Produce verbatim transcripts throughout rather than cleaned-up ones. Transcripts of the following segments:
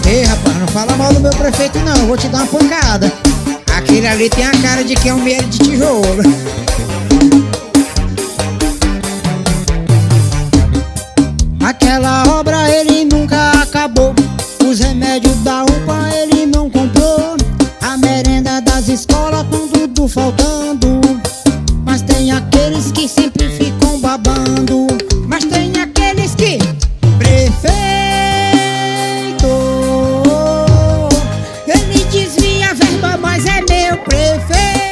Ei, rapaz, não fala mal do meu prefeito não, eu vou te dar uma pancada. Aquele ali tem a cara de que é um meio de tijolo. Aquela obra ele nunca acabou, os remédios da U P A ele não comprou, a merenda das escolas tão tudo faltando. Mas tem aqueles que sempre ficam babando, mas tem aqueles que... Prefeito, ele desvia a verba, mas é meu prefeito.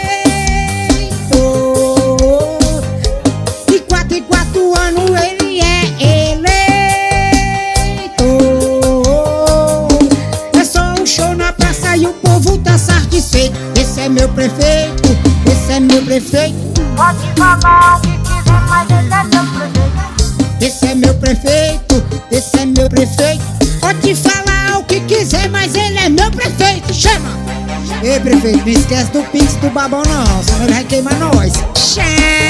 De quatro em quatro anos ele é eleito. É só um show na praça e o povo tá satisfeito. Esse é meu prefeito, esse é meu prefeito. Pode falar o que quiser, mas ele é meu prefeito. Esse é meu prefeito, esse é meu prefeito. Pode falar o que quiser, mas ele é meu prefeito. Chama! Ei, prefeito, não esquece do pix do babão não, senão ele vai queimar nós. Chama!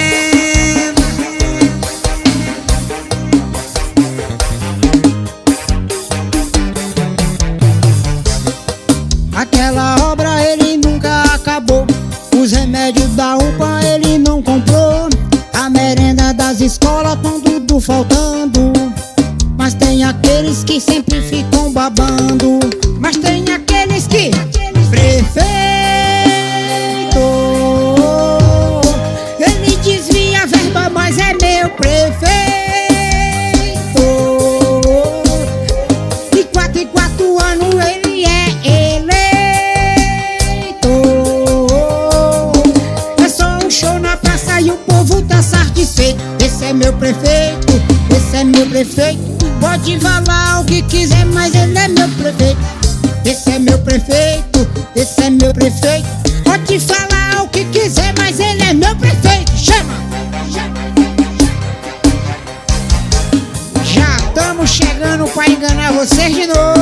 Aquela obra ele nunca acabou, os remédios da U P A ele não comprou, a merenda das escolas tão tudo faltando. Mas tem aqueles que sempre ficam babando, mas tem aqueles que... Prefeito, ele desvia a verba, mas é meu prefeito. De quatro em quatro anos ele é eleito. É só um show na praça e o povo tá satisfeito. Esse é meu prefeito, esse é meu prefeito. Pode falar o que quiser, mas ele é meu prefeito. Esse é meu prefeito, esse é meu prefeito. Pode falar o que quiser, mas ele é meu prefeito. Chama! Já estamos chegando pra enganar vocês de novo.